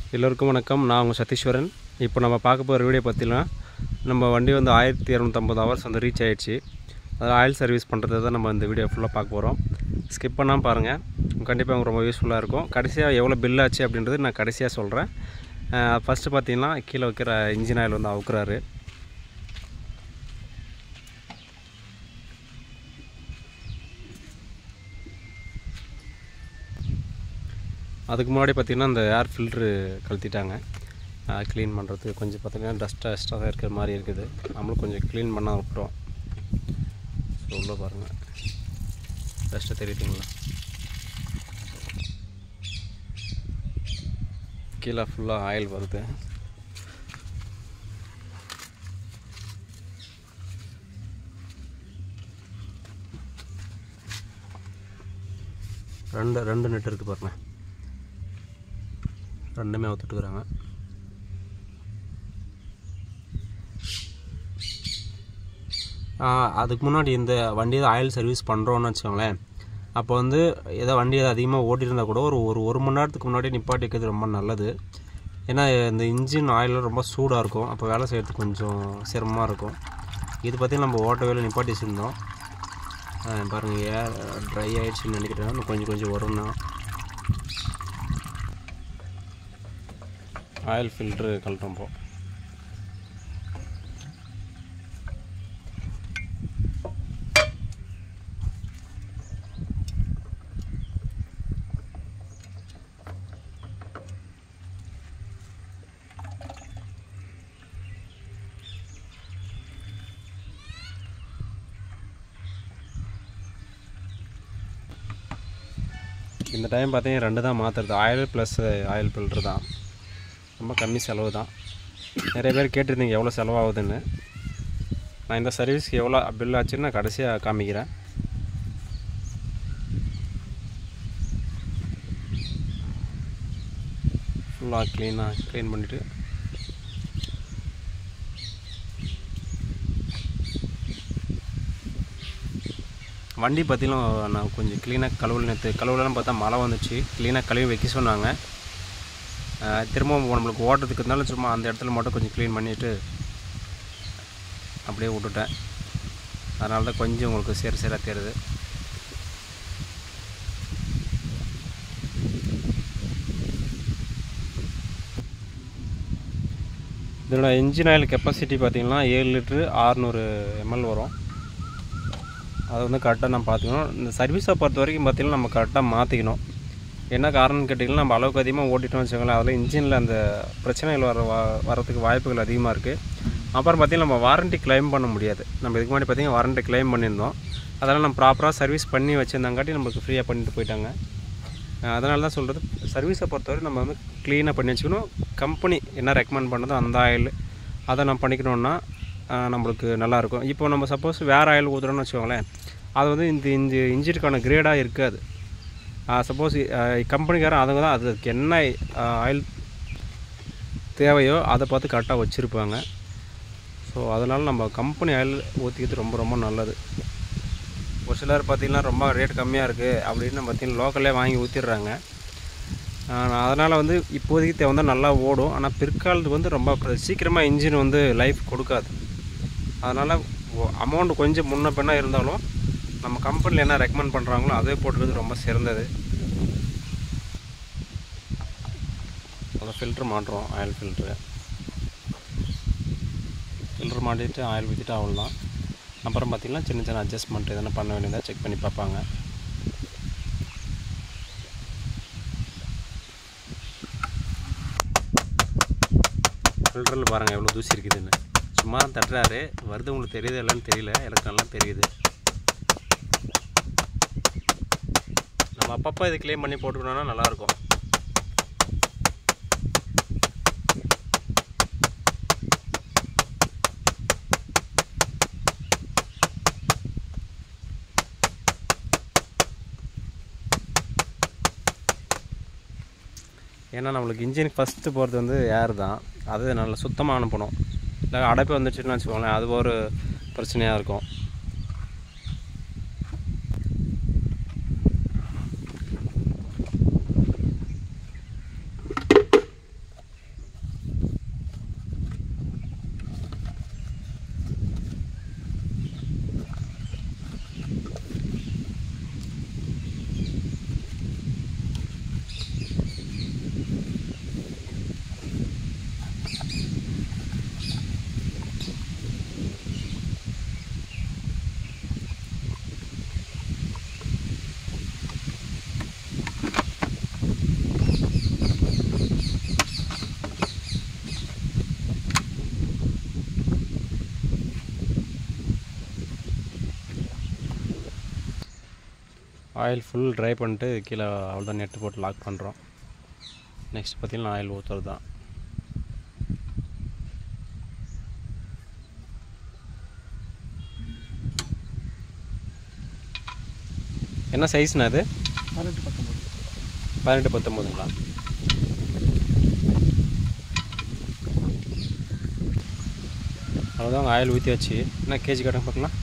எல்லோருக்கும் வணக்கம். நான் உங்கள் சதீஸ்வரன். இப்போ நம்ம பார்க்க போகிற வீடியோ பார்த்தீங்கன்னா, நம்ம வண்டி வந்து 1250 ஹவர்ஸ் வந்து ரீச் ஆகிடுச்சு. அதில் ஆயில் சர்வீஸ் பண்ணுறது தான் நம்ம இந்த வீடியோ ஃபுல்லாக பார்க்க போகிறோம். ஸ்கிப் பண்ணாமல் பாருங்கள், கண்டிப்பாக உங்களுக்கு ரொம்ப யூஸ்ஃபுல்லாக இருக்கும். கடைசியாக எவ்வளோ பில் ஆச்சு அப்படின்றது நான் கடைசியாக சொல்கிறேன். ஃபஸ்ட்டு பார்த்தீங்கன்னா கீழே வைக்கிற இன்ஜின் ஆயில் வந்து அவுக்குறாரு. அதுக்கு முன்னாடி பார்த்திங்கன்னா இந்த ஏர் ஃபில்ட்ரு கழட்டிட்டாங்க. க்ளீன் பண்ணுறதுக்கு கொஞ்சம் பார்த்திங்கன்னா டஸ்ட்டாக எக்ஸ்ட்ரா இருக்கிற மாதிரி இருக்குது. நம்மளும் கொஞ்சம் க்ளீன் பண்ண விட்டுறோம். ஸோ உள்ளே பாருங்கள், டஸ்ட்டு தெரியுதுங்களா? கீழே ஃபுல்லாக ஆயில் வருது. ரெண்டு நெட் இருக்குது பாருங்கள், ரெண்டுமே அவுத்துட்டுக்கிறாங்க. அதுக்கு முன்னாடி இந்த வண்டி ஆயில் சர்வீஸ் பண்ணுறோன்னு வச்சுக்கோங்களேன். அப்போ வந்து ஏதோ வண்டி அதிகமாக ஓட்டியிருந்தால் கூட ஒரு மணி நேரத்துக்கு முன்னாடி நிப்பாட்டி வைக்கிறது ரொம்ப நல்லது. ஏன்னா இந்த இன்ஜின் ஆயில் ரொம்ப சூடாக இருக்கும், அப்போ வேலை செய்கிறதுக்கு கொஞ்சம் சிரமமாக இருக்கும். இது பார்த்திங்கன்னா நம்ம ஓட்ட வேலை நிப்பாட்டி வச்சுருந்தோம். பாருங்கள், ஏர் ட்ரை ஆகிடுச்சின்னு நினைக்கிறேன். கொஞ்சம் வரும்னா ஆயில் ஃபில்ட்ரு கழட்டுறோம். போ இந்த டைம் பார்த்தீங்கன்னா 2 தான் மாற்றுறது, ஆயில் ப்ளஸ் ஆயில் ஃபில்ட்ரு தான். ரொம்ப கம்மி செலவு தான். நிறைய பேர் கேட்டிருந்தீங்க எவ்வளோ செலவாகுதுன்னு. நான் இந்த சர்வீஸ்க்கு எவ்வளோ பில் ஆச்சுன்னு நான் கடைசியாக காமிக்கிறேன். ஃபுல்லாக க்ளீன் பண்ணிவிட்டு வண்டி பார்த்திங்கன்னா நான் கொஞ்சம் க்ளீனாக கழுவலாம் பார்த்தா மழை வந்துச்சு. க்ளீனாக கழுவி வைக்க சொன்னாங்க. திரும்பவும் நம்மளுக்கு ஓட்டுறதுக்கு இருந்தாலும் சும்மா அந்த இடத்துல மட்டும் கொஞ்சம் க்ளீன் பண்ணிவிட்டு அப்படியே விட்டுட்டேன். அதனால தான் கொஞ்சம் உங்களுக்கு சேராக தெரியுது. இதோட இன்ஜின் ஆயில் கெப்பாசிட்டி பார்த்திங்கன்னா 7 லிட்ரு 600 ml வரும். அதை வந்து கரெக்டாக நம்ம பார்த்துக்கணும். இந்த சர்வீஸை பொறுத்த வரைக்கும் பார்த்திங்கன்னா நம்ம கரெக்டாக மாற்றிக்கணும். என்ன காரணம்னு கேட்டிங்கன்னா, நம்ம அளவுக்கு அதிகமாக ஓட்டிட்டோம்னு வச்சுக்கோங்களேன், அதில் இன்ஜினில் அந்த பிரச்சனைகள் வரதுக்கு வாய்ப்புகள் அதிகமாக இருக்குது. அப்புறம் பார்த்திங்கன்னா நம்ம வாரண்ட்டி கிளைம் பண்ண முடியாது. நம்ம இதுக்கு முன்னாடி பார்த்திங்கன்னா வாரண்ட்டி கிளைம் பண்ணியிருந்தோம். அதெல்லாம் நம்ம ப்ராப்பராக சர்வீஸ் பண்ணி வச்சுருந்தாங்காட்டி நம்மளுக்கு ஃப்ரீயாக பண்ணிட்டு போயிட்டாங்க. அதனால தான் சொல்கிறது, சர்வீஸை பொறுத்தவரை நம்ம வந்து க்ளீனாக பண்ணி வச்சுக்கணும். கம்பெனி என்ன ரெக்கமெண்ட் பண்ணதோ அந்த ஆயில் அதை நம்ம பண்ணிக்கணுன்னா நம்மளுக்கு நல்லாயிருக்கும். இப்போ நம்ம சப்போஸ் வேறு ஆயில் ஊற்றுறோன்னு வச்சுக்கோங்களேன், அது வந்து இந்த இன்ஜினுக்கான கிரேடாக இருக்காது. சப்போஸ் கம்பெனிக்காரன் அதுங்க தான் அதுக்கு என்ன ஆயில் தேவையோ அதை பார்த்து கரெக்டாக வச்சுருப்பாங்க. ஸோ அதனால் நம்ம கம்பெனி ஆயில் ஊற்றிக்கிறது ரொம்ப ரொம்ப நல்லது. ஒரு சிலர் பார்த்திங்கன்னா ரொம்ப ரேட் கம்மியாக இருக்குது அப்படின்னு பார்த்திங்கன்னா லோக்கல்லே வாங்கி ஊற்றிடுறாங்க. அதனால் வந்து இப்போதைக்கு தேவை தான் நல்லா ஓடும். ஆனால் பிற்காலத்துக்கு வந்து ரொம்ப சீக்கிரமாக இன்ஜின் வந்து லைஃப் கொடுக்காது. அதனால் அமௌண்ட் கொஞ்சம் முன்ன பின்னா இருந்தாலும் நம்ம கம்பெனியில் என்ன ரெக்கமெண்ட் பண்ணுறாங்களோ அதே போட்டுறது ரொம்ப சிறந்தது. அதை ஃபில்ட்ரு மாட்டுறோம், ஆயில் ஃபில்ட்ரு மாட்டிட்டு ஆயில் ஊற்றிட்டு அவ்வளோதான். அப்புறம் பார்த்திங்கன்னா சின்ன அட்ஜஸ்ட்மெண்ட் எதனா பண்ண வேண்டியதாக செக் பண்ணி பார்ப்பாங்க. ஃபில்டரில் பாருங்கள் எவ்வளோ தூசி இருக்குதுன்னு. சும்மா தட்டுறாரு, வருது உங்களுக்கு தெரியுது இல்லைன்னு தெரியல, எனக்கு நல்லா தெரியுது. நம்ம அப்பப்போ இது க்ளீன் பண்ணி போட்டுக்கணுன்னா நல்லாயிருக்கும். ஏன்னா நம்மளுக்கு இன்ஜின் ஃபஸ்ட்டு போகிறது வந்து ஏர் தான். அது நல்லா சுத்தமாக அனுப்பணும். இல்லை அடைப்பு வந்துச்சுன்னு வச்சுக்கோங்களேன், அது ஒரு பிரச்சனையாக இருக்கும். ஆயில் ஃபுல் ட்ரை பண்ணிட்டு கீழே அவ்வளோதான் நெட்டு போட்டு லாக் பண்ணுறோம். நெக்ஸ்ட் பார்த்திங்கன்னா ஆயில் ஊற்றுறது தான். என்ன சைஸ்ண்ணா அது? 18-19ங்களா? அவ்வளோதான் ஆயில் ஊற்றியாச்சு. என்ன கேஜி கட்டங்க பார்க்கலாம்.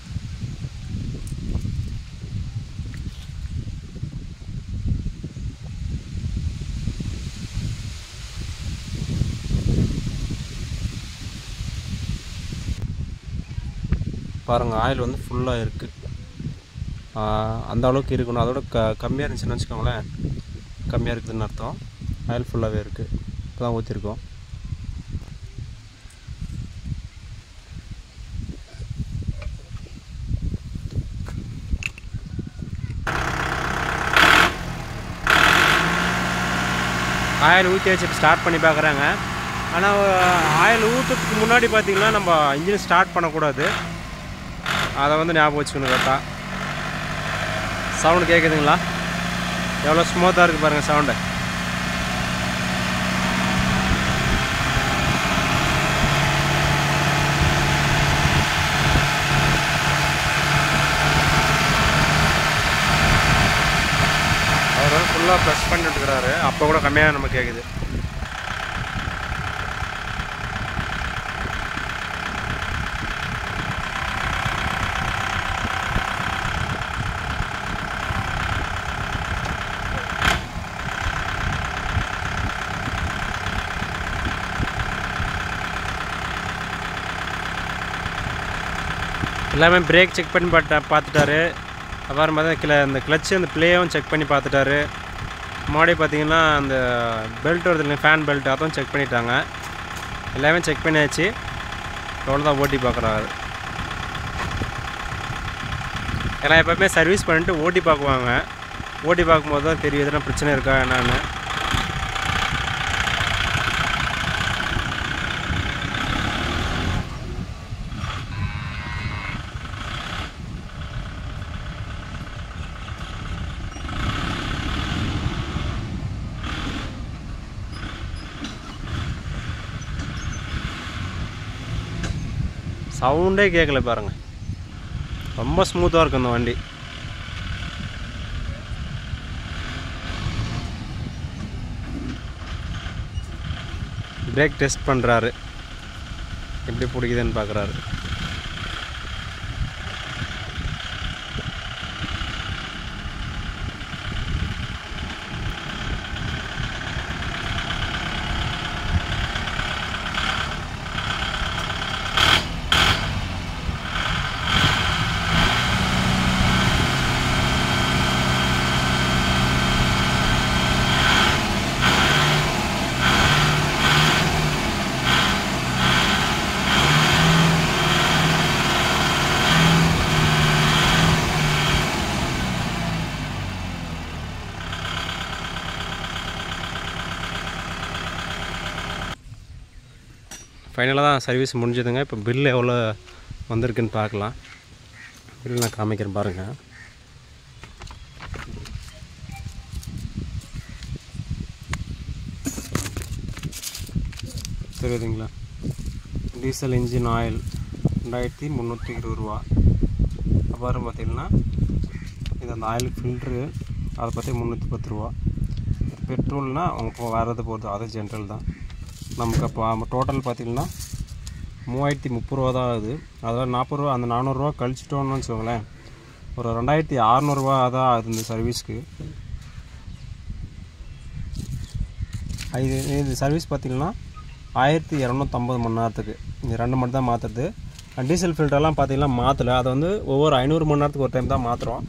பாருங்கள் ஆயில் வந்து ஃபுல்லாக இருக்குது. அந்த அளவுக்கு இருக்கணும். அதோட கம்மியாக இருந்துச்சுன்னு வச்சுக்கோங்களேன், கம்மியாக இருக்குதுன்னு அர்த்தம். ஆயில் ஃபுல்லாகவே இருக்குது. இப்போ தான் ஊற்றிருக்கோம். ஆயில் ஊற்றி வச்சுட்டு ஸ்டார்ட் பண்ணி பார்க்குறாங்க. ஆனால் ஆயில் ஊற்றுறதுக்கு முன்னாடி பார்த்திங்கன்னா நம்ம இன்ஜின் ஸ்டார்ட் பண்ணக்கூடாது. அதை வந்து ஞாபகம் வச்சுக்கணும். கரெக்டாக சவுண்டு கேட்குதுங்களா? எவ்வளோ ஸ்மூத்தாக இருக்குது பாருங்கள் சவுண்டு. அவர் வந்து ஃபுல்லாக ப்ரெஸ் பண்ணிட்டு இருக்கிறாரு. அப்போ கூட கம்மியாக நம்ம கேட்குது. எல்லாமே பிரேக் செக் பண்ணி பார்த்துட்டாரு. அப்புறம் பார்த்தா அந்த கிளச்சு அந்த ப்ளேயும் செக் பண்ணி பார்த்துட்டாரு. முன்னாடி பார்த்திங்கன்னா அந்த பெல்ட் வருது இல்லைங்க, ஃபேன் பெல்ட், அதுவும் செக் பண்ணிட்டாங்க. எல்லாமே செக் பண்ணியாச்சு. அவ்வளோதான் ஓட்டி பார்க்குறாரு. ஏன்னா எப்போவுமே சர்வீஸ் பண்ணிட்டு ஓட்டி பார்க்குவாங்க. ஓட்டி பார்க்கும்போது தான் தெரியும் எதுனா பிரச்சனை இருக்கா என்னான்னு. சவுண்டே கேட்கல பாருங்கள். ரொம்ப ஸ்மூத்தாக இருக்கும் இந்த வண்டி. பிரேக் டெஸ்ட் பண்ணுறாரு, எப்படி பிடிக்குதுன்னு பார்க்குறாரு. ஃபைனலாக தான் சர்வீஸ் முடிஞ்சதுங்க. இப்போ பில் எவ்வளோ வந்திருக்குன்னு பார்க்கலாம். பில் நான் காமிக்கிறேன் பாருங்கள். தெரியுதுங்களா? டீசல் இன்ஜின் ஆயில் 2320 ரூபா. அப்புறம் பார்த்திங்கன்னா இது அந்த ஆயில் ஃபில்ட்ரு, அதை பற்றி 310 ரூபா. பெட்ரோல்னால் அவங்க வரது போகிறது, அது ஜென்ரல் தான். நமக்கு அப்போ டோட்டல் பார்த்திங்கன்னா 3030 ரூபா தான் ஆகுது. அதில் 40 ரூபா, அந்த 400 ரூபா கழிச்சிட்டோன்னு வச்சுக்கோங்களேன், ஒரு 2600 ரூபா தான் ஆகுது இந்த சர்வீஸ்க்கு. இது சர்வீஸ் பார்த்திங்கன்னா 1250 மணி நேரத்துக்கு. இது 2 மட்டும் தான் மாற்றுறது. டீசல் ஃபில்டர்லாம் பார்த்திங்கன்னா மாற்றலை. அதை வந்து ஒவ்வொரு 500 மணி நேரத்துக்கு ஒரு டைம் தான் மாற்றுறோம்.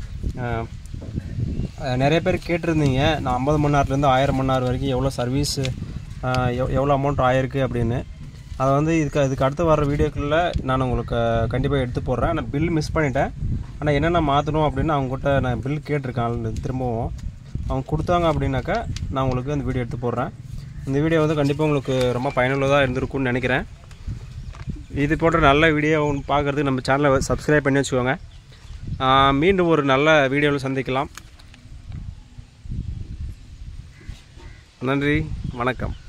நிறைய பேர் கேட்டிருந்தீங்க, நான் 50 மணி நேரத்துலேருந்து 1000 மணி நேரம் வரைக்கும் எவ்வளோ சர்வீஸ், எவ்வளோ அமௌண்ட் ஆயிருக்கு அப்படின்னு. அதை வந்து இதுக்கு அடுத்து வர வீடியோக்களில் நான் உங்களுக்கு கண்டிப்பாக எடுத்து போடுறேன். நான் பில் மிஸ் பண்ணிட்டேன். ஆனால் என்னென்ன மாற்றணும் அப்படின்னு அவங்ககிட்ட நான் பில் கேட்டிருக்கேன். திரும்பவும் அவங்க கொடுத்தாங்க அப்படின்னாக்கா நான் உங்களுக்கு அந்த வீடியோ எடுத்து போடுறேன். இந்த வீடியோ வந்து கண்டிப்பாக உங்களுக்கு ரொம்ப பயனுள்ளதாக இருந்திருக்கும்னு நினைக்கிறேன். இது போன்ற நல்ல வீடியோ பார்க்குறதுக்கு நம்ம சேனலை சப்ஸ்கிரைப் பண்ணி வச்சுக்கோங்க. மீண்டும் ஒரு நல்ல வீடியோவில் சந்திக்கலாம். நன்றி, வணக்கம்.